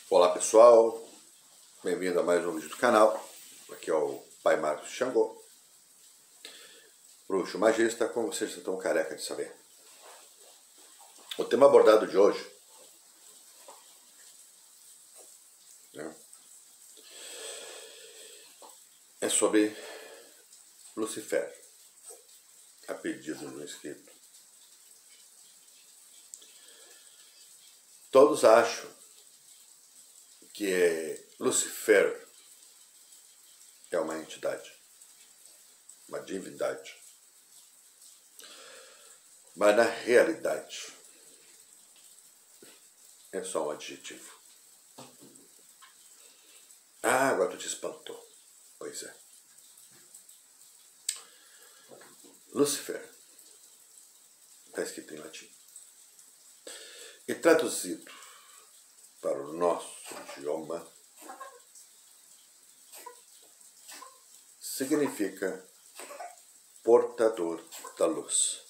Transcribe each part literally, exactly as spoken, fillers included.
Olá pessoal, bem-vindo a mais um vídeo do canal. Aqui é o Pai Marcos Xangô, bruxo magista, como vocês estão careca de saber. O tema abordado de hoje né, é sobre Lucifer, a pedido do inscrito. Todos acham que Lucifer é uma entidade, uma divindade. Mas na realidade é só um adjetivo. Ah, agora tu te espantou. Pois é. Lucifer está escrito em latim. E traduzido para o nosso idioma, significa portador da luz.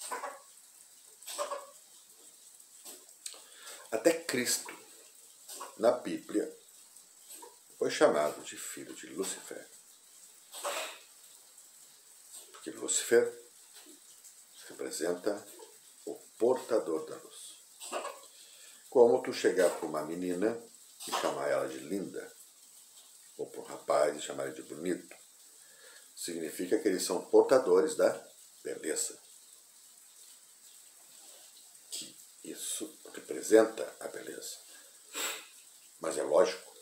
Até Cristo, na Bíblia, foi chamado de filho de Lucifer. Porque Lucifer representa o portador da luz. Como tu chegar para uma menina e chamar ela de linda, ou para um rapaz e chamar ele de bonito, significa que eles são portadores da beleza. Que isso representa a beleza. Mas é lógico,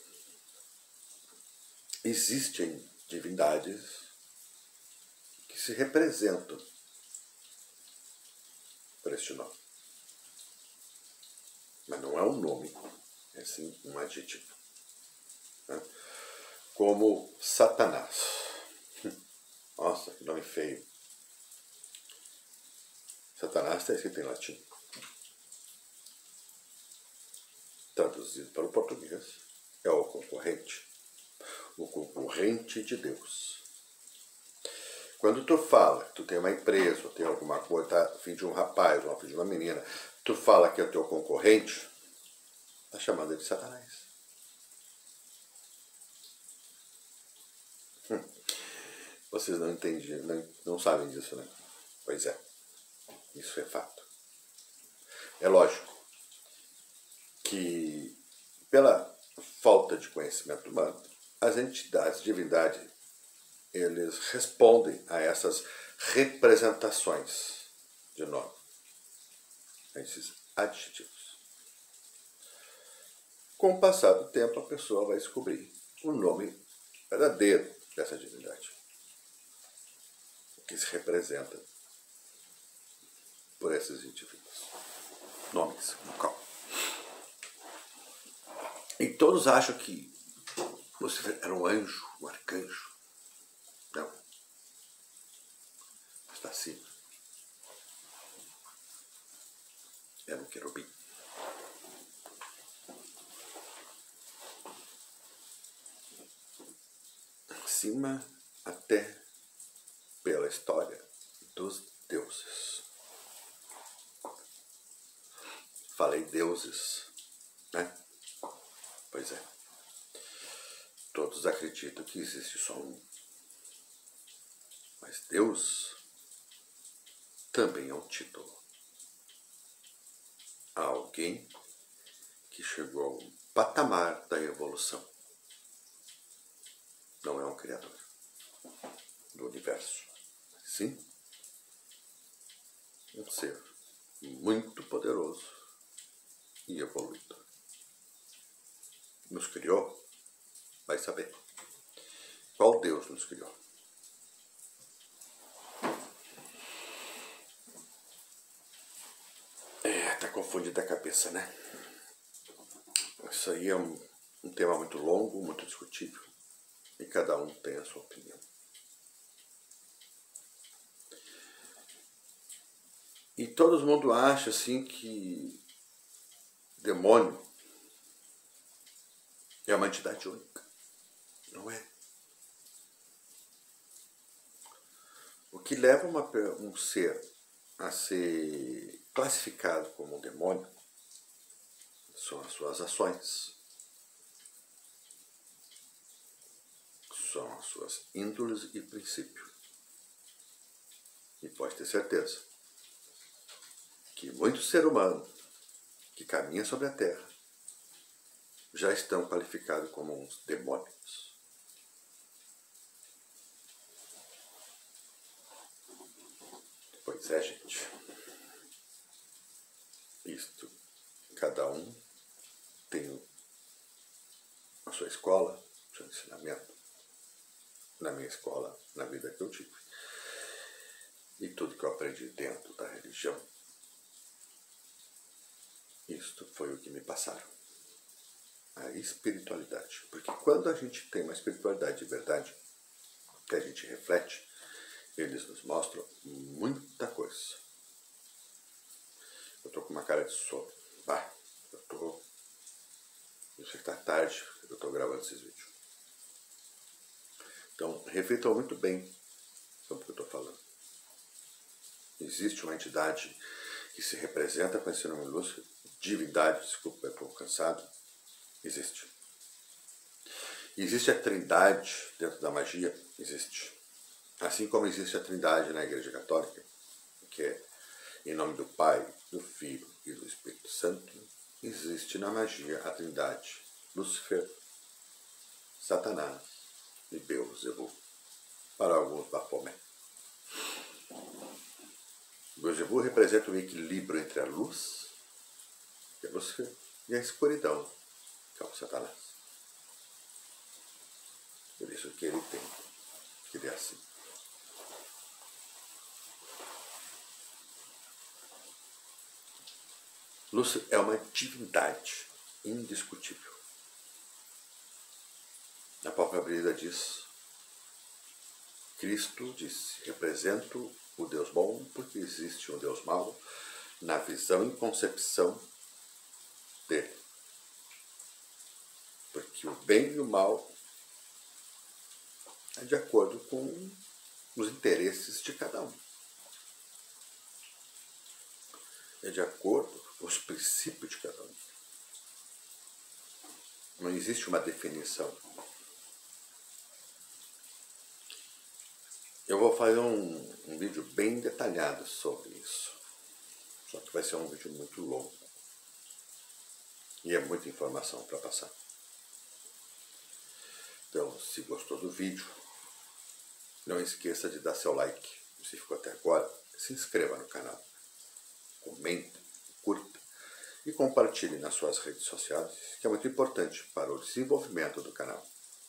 existem divindades que se representam por este nome. Mas não é um nome, é sim um adjetivo. Né? Como Satanás. Nossa, que nome feio. Satanás está escrito em latim. Traduzido para o português, é o concorrente. O concorrente de Deus. Quando tu fala, tu tem uma empresa, ou tem alguma coisa, tá a fim de um rapaz, ou a fim de uma menina, tu fala que é o teu concorrente, tá chamando ele de Satanás. Hum. Vocês não entendem, não, não sabem disso, né? Pois é, isso é fato. É lógico que, pela falta de conhecimento humano, as entidades, divindades, eles respondem a essas representações de nome, a esses adjetivos. Com o passar do tempo, a pessoa vai descobrir o nome verdadeiro dessa divindade, o que se representa por esses indivíduos. Nomes, local. E todos acham que Lucifer era um anjo, um arcanjo. Não. Está acima. Era um querubim. Acima até pela história dos deuses. Falei deuses, né? Pois é. Todos acreditam que existe só um. Mas Deus também é um título. Há alguém que chegou a um patamar da evolução. Não é um criador do universo. Sim, um ser muito poderoso e evoluído. Nos criou, vai saber. Qual Deus nos criou? É, tá confundido a cabeça, né? Isso aí é um, um tema muito longo, muito discutível. E cada um tem a sua opinião. E todo mundo acha assim que demônio é uma entidade única. Não é. O que leva uma, um ser a ser classificado como um demônio são as suas ações. são as suas índoles e princípios. E pode ter certeza que muito ser humano que caminha sobre a Terra já estão qualificados como uns demônios. Pois é, gente. Isto, cada um tem a sua escola, o seu ensinamento. Na minha escola, na vida que eu tive. E tudo que eu aprendi dentro da religião, isto foi o que me passaram. A espiritualidade. Porque quando a gente tem uma espiritualidade de verdade, que a gente reflete, eles nos mostram muita coisa. Eu tô com uma cara de sono. Bah, eu tô... Eu sei que tá tarde, eu tô gravando esses vídeos. Então, reflitam muito bem sobre o que eu tô falando. Existe uma entidade que se representa com esse nome lúcido, divindade, desculpa, eu estou cansado, existe. Existe a trindade dentro da magia, existe. Assim como existe a trindade na Igreja Católica, que é em nome do Pai, do Filho e do Espírito Santo, existe na magia a trindade Lúcifer, Satanás e Beelzebub, para alguns Baphomet. Beelzebub representa o equilíbrio entre a luz, que é Lúcifer, e a escuridão, que é o Satanás. Por isso que ele tem, que ele é assim. Lúcifer é uma divindade indiscutível. A própria Bíblia diz, Cristo disse, represento o Deus bom porque existe um Deus mau na visão e concepção dele. Porque o bem e o mal é de acordo com os interesses de cada um. É de acordo com os princípios de cada um. Não existe uma definição. Eu vou fazer um, um vídeo bem detalhado sobre isso. Só que vai ser um vídeo muito longo. E é muita informação para passar. Então, se gostou do vídeo, não esqueça de dar seu like. Se ficou até agora, se inscreva no canal. Comente, curta e compartilhe nas suas redes sociais, que é muito importante para o desenvolvimento do canal.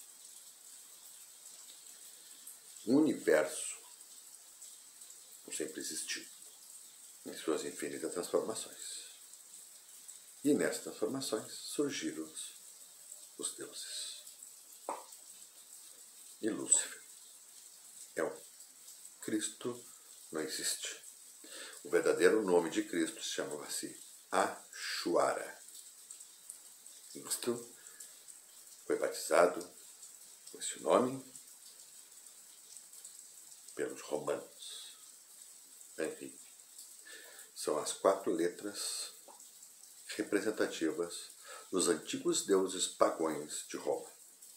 O universo sempre existiu em suas infinitas transformações. E nessas transformações surgiram os, os deuses. E Lúcifer é o Cristo não existe. O verdadeiro nome de Cristo se chamava-se Achuara. Cristo foi batizado com esse nome pelos romanos. Enfim, são as quatro letras representativas dos antigos deuses pagãos de Roma.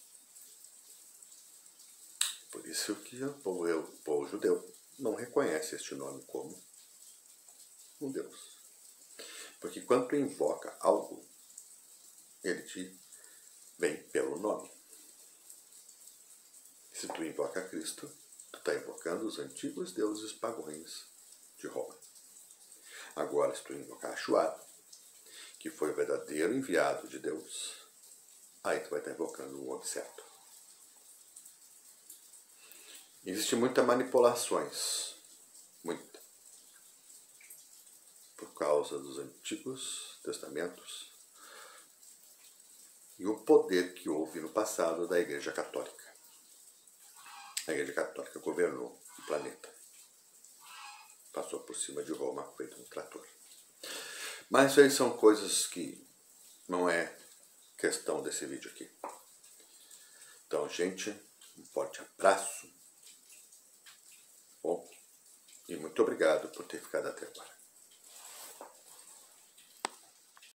Por isso que o povo, o povo judeu não reconhece este nome como um deus. Porque quando tu invoca algo, ele te vem pelo nome. Se tu invoca Cristo, tu está invocando os antigos deuses pagãos de Roma. Agora, se tu invocar Achuara, que foi o verdadeiro enviado de Deus, aí tu vai estar invocando um homem certo. Existem muitas manipulações, muita, por causa dos antigos testamentos e o poder que houve no passado da Igreja Católica. A Igreja Católica governou o planeta. Passou por cima de Roma feito um trator. Mas isso aí são coisas que não é questão desse vídeo aqui. Então, gente, um forte abraço. Bom, e muito obrigado por ter ficado até agora.